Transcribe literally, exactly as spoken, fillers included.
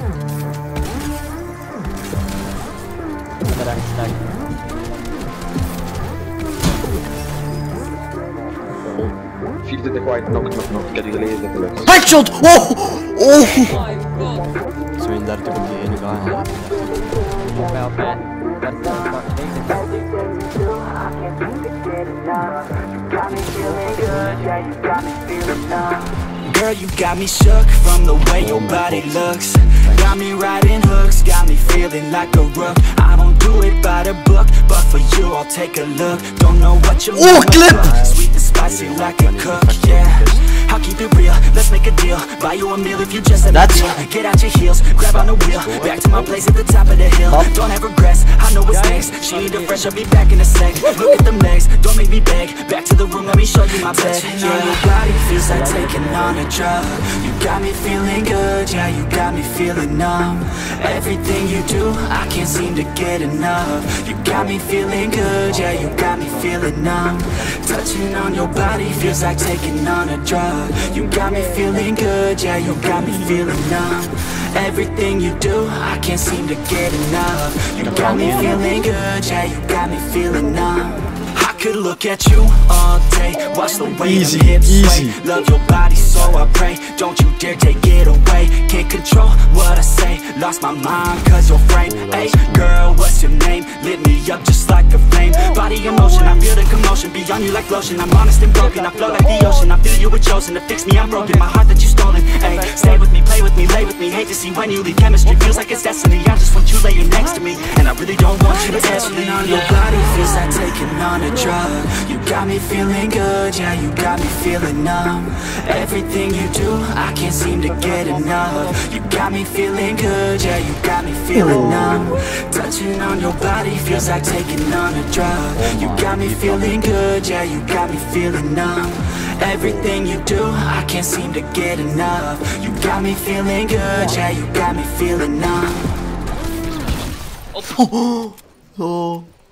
Feel the quiet knock knock knock, get the laser bullet. Headshot! Oh! Oh! Se meni där typ pieni kahden. Opea, opea. Girl, you got me shook from the way your body looks. Got me riding hooks, got me feeling like a rook. I don't do it by the book, but for you I'll take a look. Don't know what you're Oh, clip! Sweet and spicy like a cook, yeah. I'll keep it real, let's make a deal. Buy you a meal if you just let me That's... deal. Get out your heels, grab on the wheel. Back to my place at the top of the hill. Don't have regrets, I know what's next. She need a fresh, I'll be back in a sec. Look at them legs, don't make me beg. Back to the room, let me show you my bed. Touching on your body feels like taking on a drug. You got me feeling good, yeah, you got me feeling numb. Everything you do, I can't seem to get enough. You got me feeling good, yeah, you got me feeling numb. Touching on your body feels like taking on a drug. You got me feeling good, yeah, you got me feeling numb. Everything you do, I can't seem to get enough. You got me feeling good, yeah, you got me feeling numb. I could look at you all day, watch the way Easy, them hips easy. sway. Love your body, so I pray. Don't you dare take it away. Can't control what I say. Lost my mind cause your frame. Hey girl, what's your name? Lit me up just like a flame. Body in motion, I feel the commotion. Beyond you like lotion, I'm honest and broken. I flow like the ocean, I feel you were chosen to fix me, I'm broken. My heart that you stolen. Hey, stay with me, play with me, lay with me. Hate to see when you leave, chemistry feels like it's destiny. I just want you laying next to me, and I really don't want you to test me. On your body feels like taking on a drug. You got me feeling good, yeah, you got me feeling numb. Everything you do, I can't seem to get enough. You got me feeling good, yeah, you got me feeling numb. Touching on your body feels like taking on a drug. You got me feeling good, yeah, you got me feeling numb. Everything you do, I can't seem to get enough. You got me feeling good, yeah, you got me feeling numb. Oh.